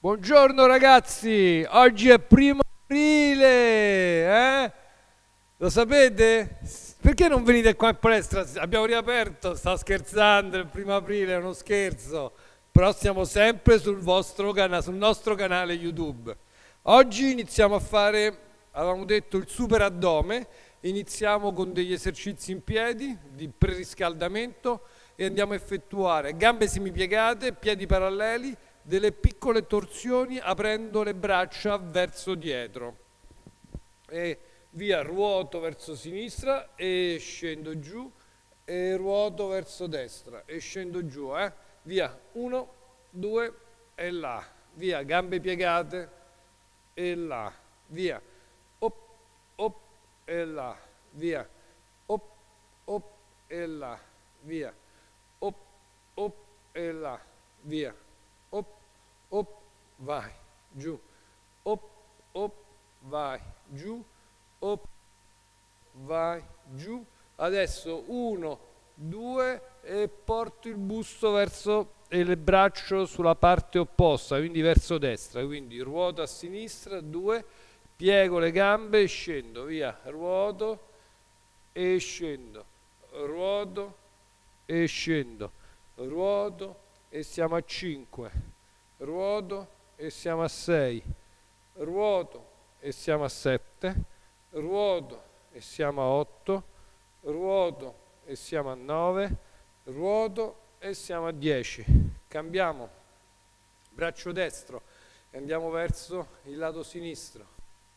Buongiorno ragazzi, oggi è primo aprile, Lo sapete? Perché non venite qua in palestra? Abbiamo riaperto, sto scherzando, il primo aprile è uno scherzo, però siamo sempre sul nostro canale YouTube. Oggi iniziamo a fare, avevamo detto, il super addome, iniziamo con degli esercizi in piedi di preriscaldamento e andiamo a effettuare gambe semipiegate, piedi paralleli, delle piccole torsioni aprendo le braccia verso dietro e via, ruoto verso sinistra e scendo giù e ruoto verso destra e scendo giù, via, 1, 2 e là, via, gambe piegate e là, via, op, op e là, via, op, op e là, via, op, op e là, via, op, op, vai, giù, op, op, vai, giù, op, vai, giù. Adesso 1, 2 e porto il busto verso e il braccio sulla parte opposta, quindi verso destra, quindi ruoto a sinistra, 2, piego le gambe e scendo, via, ruoto e scendo, ruoto e scendo, ruoto e siamo a 5, ruoto e siamo a 6, ruoto e siamo a 7, ruoto e siamo a 8, ruoto e siamo a 9, ruoto e siamo a 10. Cambiamo braccio destro e andiamo verso il lato sinistro.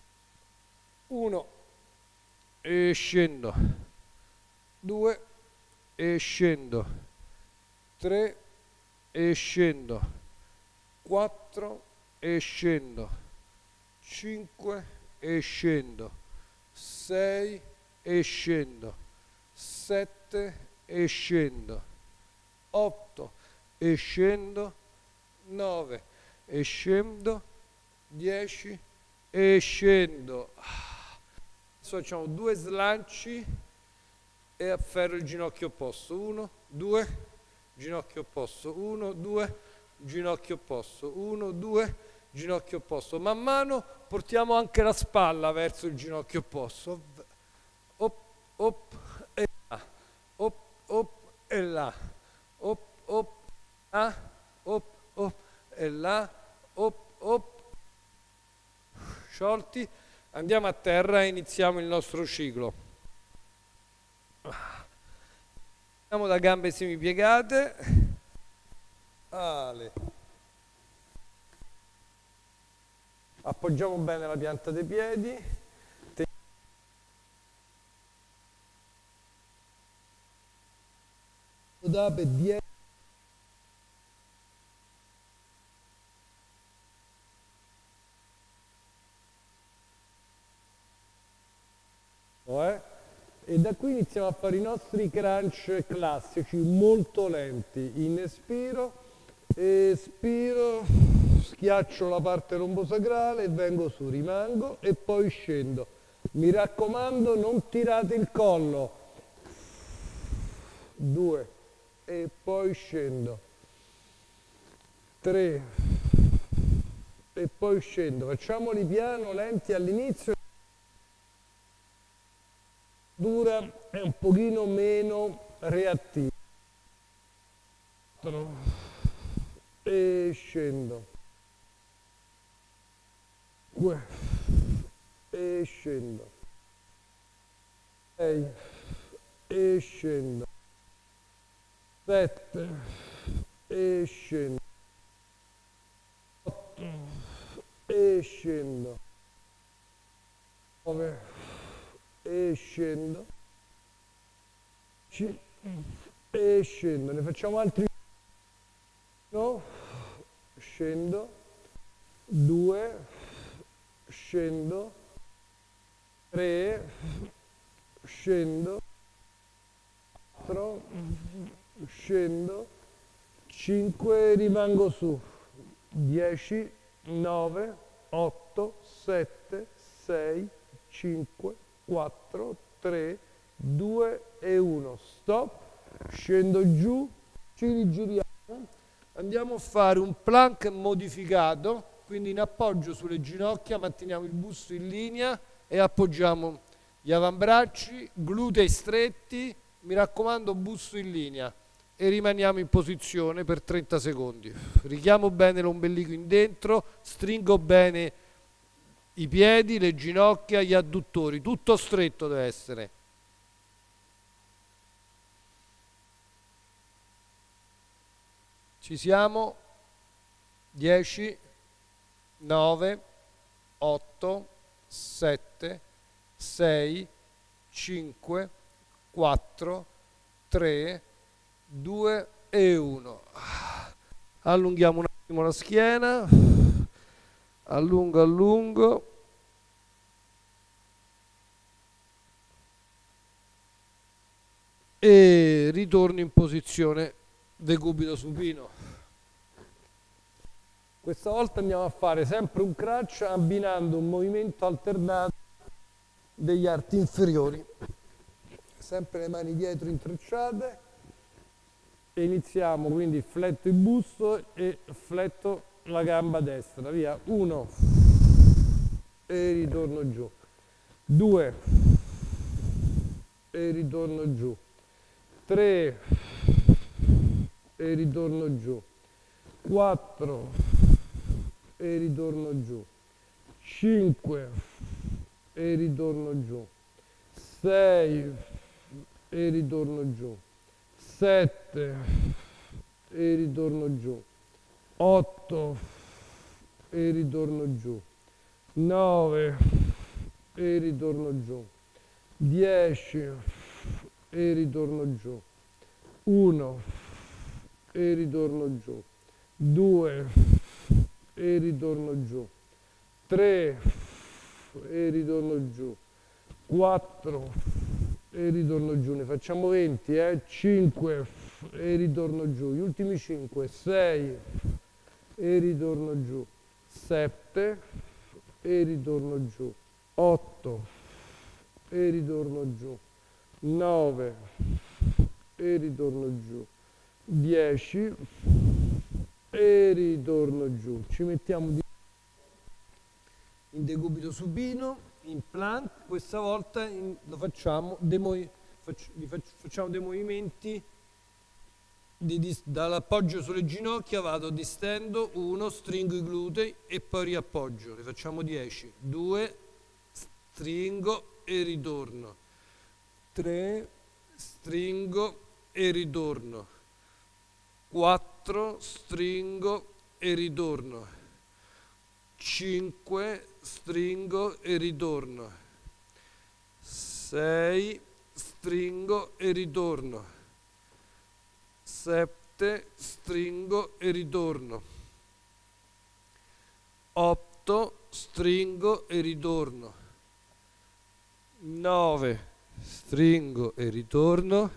1 e scendo, 2 e scendo, 3 e scendo, 4 e scendo, 5 e scendo, 6 e scendo, 7 e scendo, 8 e scendo, 9 e scendo, 10 e scendo. Adesso facciamo 2 slanci e afferro il ginocchio opposto, 1, 2, ginocchio opposto, 1, 2, ginocchio opposto, 1, 2, ginocchio opposto. Man mano portiamo anche la spalla verso il ginocchio opposto. Op, op e là, op, op e là, op, op, là, op, op e là, op, op. Sciolti, andiamo a terra e iniziamo il nostro ciclo. Andiamo da gambe semipiegate. Ale. Appoggiamo bene la pianta dei piedi. Da per 10. E da qui iniziamo a fare i nostri crunch classici molto lenti. In espiro, espiro, schiaccio la parte lombosacrale e vengo su, rimango e poi scendo. Mi raccomando, non tirate il collo. 2 e poi scendo. 3 e poi scendo. Facciamoli piano, lenti all'inizio. Dura è un pochino meno reattiva. 4 e scendo, 5 e scendo, 6 e scendo, 7 e scendo, 8 e scendo, 9 e scendo, e scendo, ne facciamo altri, no, scendo, 2, scendo, 3, scendo, 4, scendo, 5, rimango su, 10, 9, 8, 7, 6, 5, 4, 3, 2 e 1, stop, scendo giù, ci rigiriamo, andiamo a fare un plank modificato quindi in appoggio sulle ginocchia, manteniamo il busto in linea e appoggiamo gli avambracci, glutei stretti, mi raccomando busto in linea e rimaniamo in posizione per 30 secondi. Richiamo bene l'ombelico in dentro, stringo bene i piedi, le ginocchia, gli adduttori, tutto stretto deve essere. Ci siamo? 10, 9, 8, 7, 6, 5, 4, 3, 2 e 1. Allunghiamo un attimo la schiena, allungo, e ritorno in posizione decubito supino. Questa volta andiamo a fare sempre un crunch abbinando un movimento alternato degli arti inferiori. Sempre le mani dietro intrecciate e iniziamo, quindi fletto il busto e fletto la gamba destra. Via, 1 e ritorno giù, 2 e ritorno giù, 3 e ritorno giù, 4 e ritorno giù, 5 e ritorno giù, 6 e ritorno giù, 7 e ritorno giù, 8 e ritorno giù, 9 e ritorno giù, 10 e ritorno giù, 1 e ritorno giù, 2 e ritorno giù, 3 e ritorno giù, 4 e ritorno giù, ne facciamo 20, 5 e ritorno giù, gli ultimi 5, 6 e ritorno giù, 7 e ritorno giù, 8 e ritorno giù, 9 e ritorno giù, 10 e ritorno giù. Ci mettiamo in decubito supino, in plank. Questa volta lo facciamo facciamo dei movimenti dall'appoggio sulle ginocchia, vado, distendo, 1, stringo i glutei e poi riappoggio. Ne facciamo 10, 2, stringo e ritorno, 3, stringo e ritorno, 4, stringo e ritorno, 5, stringo e ritorno, 6, stringo e ritorno, 7, stringo e ritorno, 8, stringo e ritorno, 9, stringo e ritorno,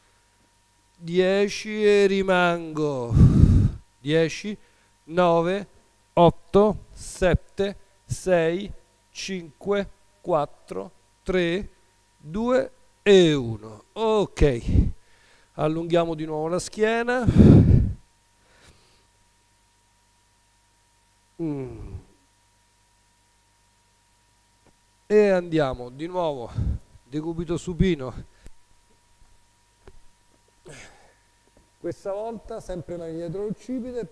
10 e rimango, 10, 9, 8, 7, 6, 5, 4, 3, 2 e 1. Ok, allunghiamo di nuovo la schiena. E andiamo di nuovo, decubito supino. Questa volta sempre mani dietro l'occipite,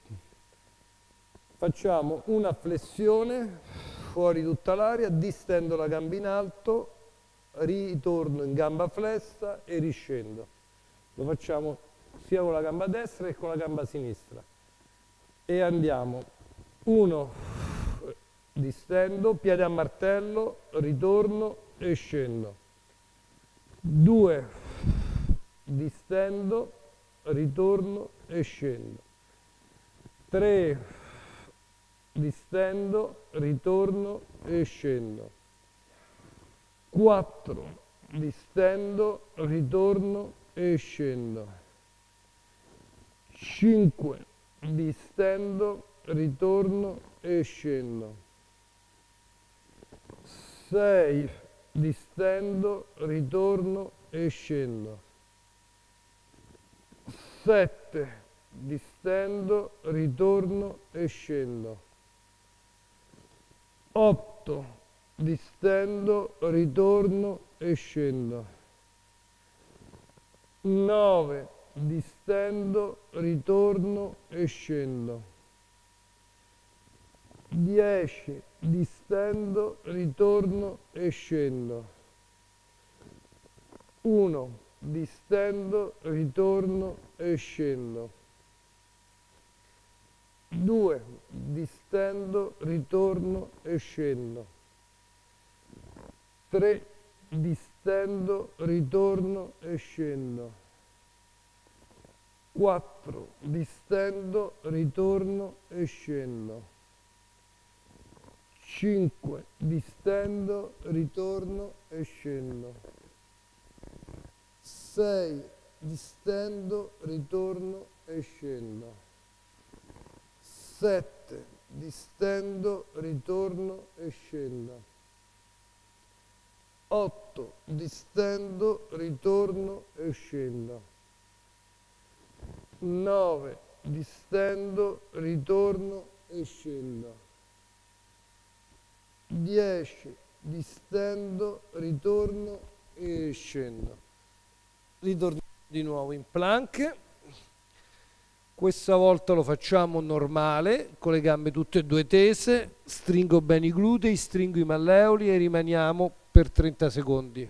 facciamo una flessione fuori tutta l'aria, distendo la gamba in alto, ritorno in gamba flessa e riscendo. Lo facciamo sia con la gamba destra che con la gamba sinistra. E andiamo, 1, distendo, piede a martello, ritorno e scendo. 2, distendo, ritorno e scendo. 3, distendo, ritorno e scendo. 4, distendo, ritorno e scendo. 5, distendo, ritorno e scendo. 6, distendo, ritorno e scendo. 7, distendo, ritorno e scendo. 8, distendo, ritorno e scendo. 9, distendo, ritorno e scendo. 10, distendo, ritorno e scendo. 1, distendo, ritorno e scendo. 2, distendo, ritorno e scendo. 3, distendo, ritorno e scendo. 4, distendo, ritorno e scendo. 5, distendo, ritorno e scendo. 6, distendo, ritorno e scendo. 7, distendo, ritorno e scendo. 8, distendo, ritorno e scendo. 9, distendo, ritorno e scendo. 10, distendo, ritorno e scendo. Ritorniamo di nuovo in plank. Questa volta lo facciamo normale, con le gambe tutte e due tese, stringo bene i glutei, stringo i malleoli e rimaniamo per 30 secondi.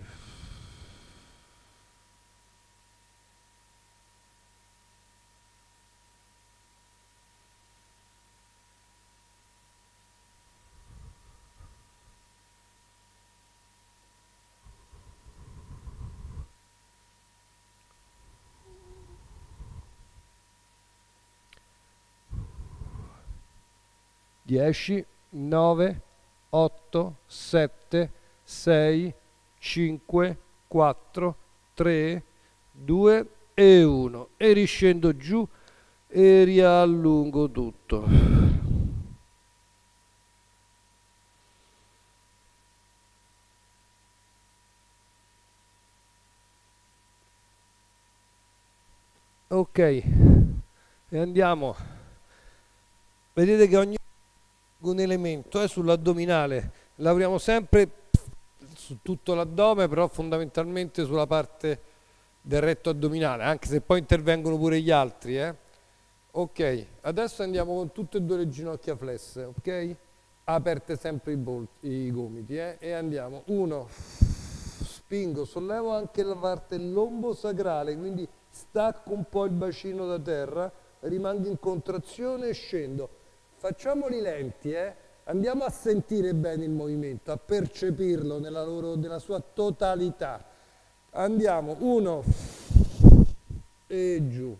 Dieci, 9, 8, 7, 6, 5, 4, 3, 2 e 1. E riscendo giù e riallungo tutto. Ok, e andiamo. Vedete che ogni un elemento sull'addominale, lavoriamo sempre su tutto l'addome, però fondamentalmente sulla parte del retto addominale, anche se poi intervengono pure gli altri. Ok, adesso andiamo con tutte e due le ginocchia flesse, ok? Aperte sempre i gomiti, e andiamo. 1, spingo, sollevo anche la parte lombosacrale, quindi stacco un po' il bacino da terra, rimango in contrazione e scendo. Facciamoli lenti, andiamo a sentire bene il movimento, a percepirlo nella sua totalità. Andiamo, 1 e giù,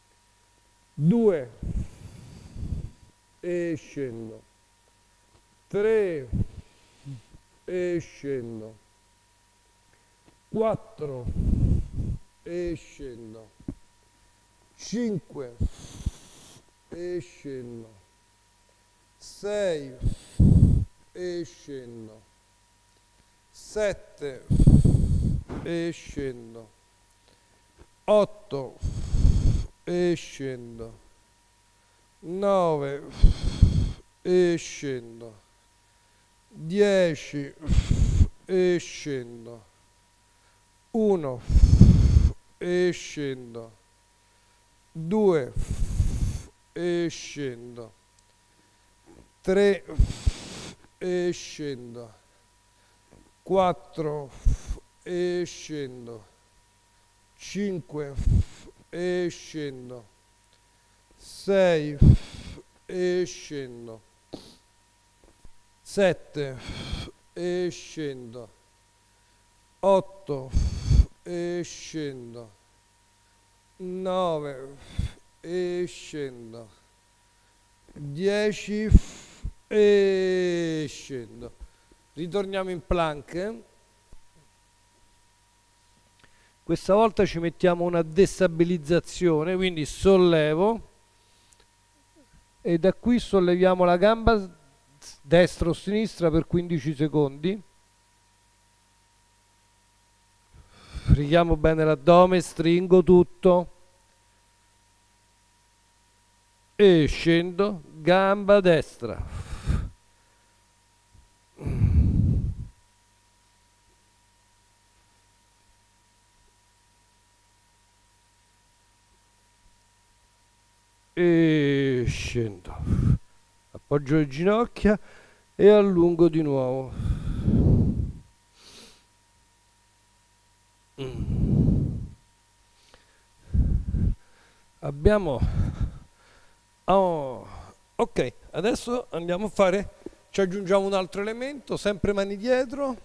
2 e scendo, 3 e scendo, 4 e scendo, 5 e scendo, 6 e scendo, 7 e scendo, 8 e scendo, 9 e scendo, 10 e scendo, 1 e scendo, 2 e scendo, 3 e scendo, 4 e scendo, 5 e scendo, 6 e scendo, 7 e scendo, 8 e scendo, 9 e scendo, 10 e scendo. Ritorniamo in plank. Questa volta ci mettiamo una destabilizzazione, quindi sollevo e da qui solleviamo la gamba destra o sinistra per 15 secondi. Richiamo bene l'addome, stringo tutto e scendo, gamba destra, e scendo, appoggio le ginocchia e allungo di nuovo. Abbiamo ok, adesso andiamo a fare, ci aggiungiamo un altro elemento, sempre mani dietro,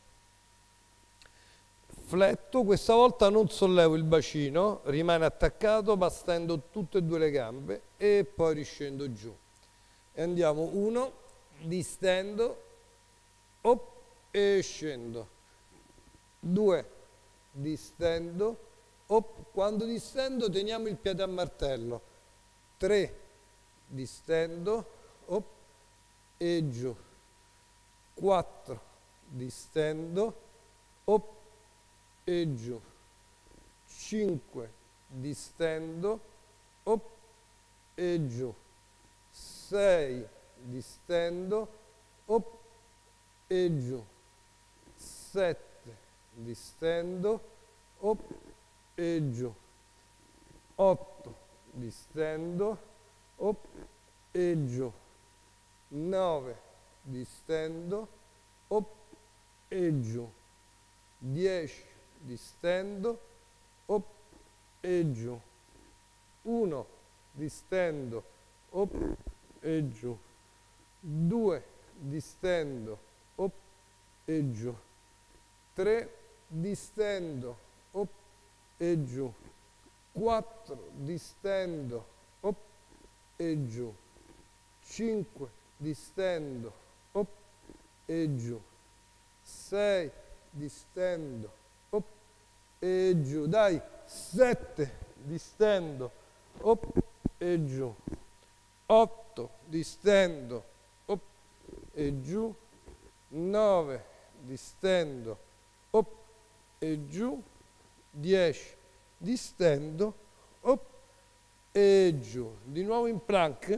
fletto, questa volta non sollevo il bacino, rimane attaccato, ma stendo tutte e due le gambe e poi riscendo giù. E andiamo, 1, distendo, op, e scendo, 2, distendo, op, quando distendo teniamo il piede a martello, 3, distendo, op, e giù, 4, distendo, op, e giù, 5, distendo, op, e giù, 6, distendo, op, e giù, 7, distendo, op, e giù, 8, distendo, op, e giù, 9, distendo, op, e giù, 10, distendo, op, e giù, 1, distendo, op, e giù, 2, distendo, op, e giù, 3, distendo, op, e giù, 4, distendo, op, e giù, 5, distendo, op, e giù, 6, distendo, op, e giù, dai, 7, distendo, op, e giù, 8, distendo, op, e giù, 9, distendo, op, e giù, 10, distendo, op, e giù. Di nuovo in plank.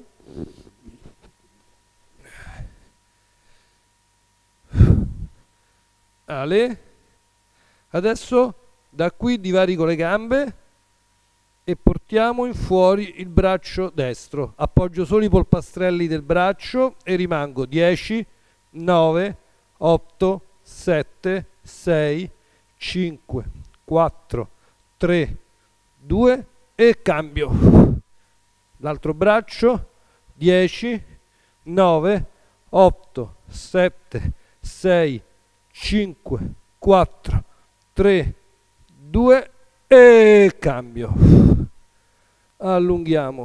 Ale. Adesso da qui divarico le gambe e portiamo in fuori il braccio destro. Appoggio solo i polpastrelli del braccio e rimango 10, 9, 8, 7, 6, 5, 4, 3, 2 e cambio. L'altro braccio, 10, 9, 8, 7, 6, 5, 4, 3, 2 e cambio. Allunghiamo.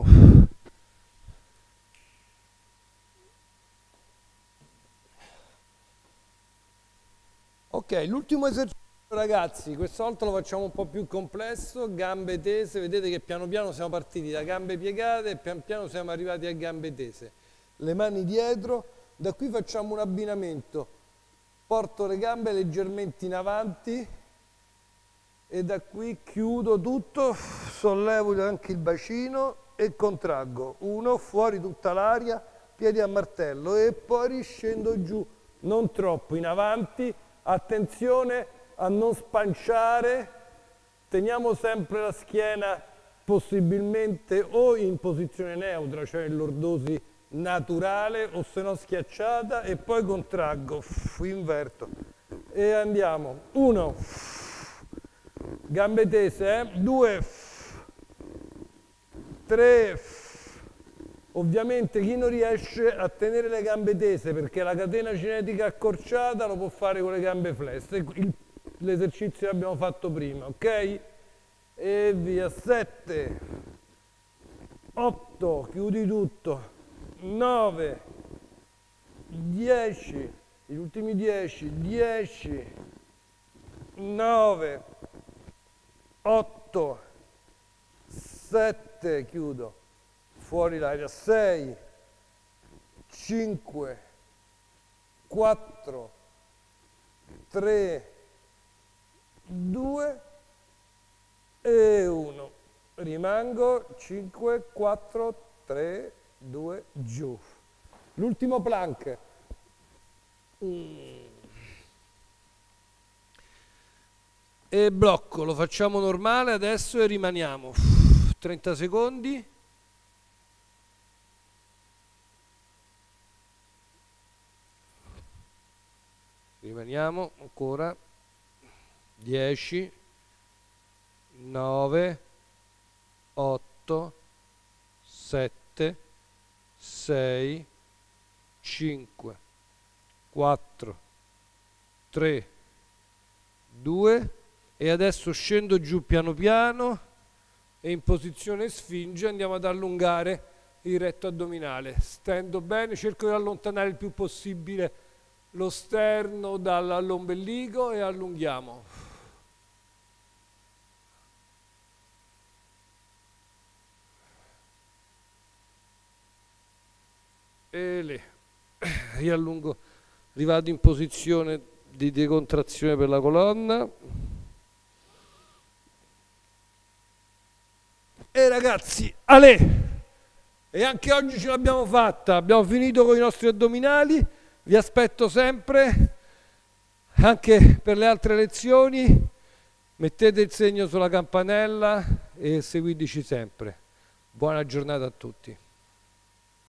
Ok, l'ultimo esercizio ragazzi, questa volta lo facciamo un po' più complesso, gambe tese, vedete che piano piano siamo partiti da gambe piegate e pian piano siamo arrivati a gambe tese. Le mani dietro, da qui facciamo un abbinamento, porto le gambe leggermente in avanti e da qui chiudo tutto, sollevo anche il bacino e contraggo, 1, fuori tutta l'aria, piedi a martello e poi riscendo giù, non troppo in avanti, attenzione a non spanciare, teniamo sempre la schiena possibilmente o in posizione neutra, cioè in lordosi naturale, o se no schiacciata, e poi contraggo, inverto e andiamo, 1, gambe tese, 2, 3, ovviamente chi non riesce a tenere le gambe tese perché la catena cinetica accorciata lo può fare con le gambe flesse, l'esercizio che abbiamo fatto prima, ok? E via, 7, 8, chiudi tutto, 9, 10, gli ultimi 10, 10, 9, 8, 7, chiudo, fuori l'aria, 6, 5, 4, 3, 2 e 1. Rimango, 5, 4, 3, 2, giù. L'ultimo plank. E blocco, lo facciamo normale adesso e rimaniamo 30 secondi. rimaniamo ancora 10, 9, 8, 7, 6, 5, 4, 3, 2 e adesso scendo giù piano piano e in posizione sfinge andiamo ad allungare il retto addominale. Stendo bene, cerco di allontanare il più possibile lo sterno dall'ombelico e allunghiamo. E lì. Riallungo, rivado in posizione di decontrazione per la colonna. E ragazzi, alè! E anche oggi ce l'abbiamo fatta, abbiamo finito con i nostri addominali, vi aspetto sempre, anche per le altre lezioni, mettete il segno sulla campanella e seguiteci sempre. Buona giornata a tutti.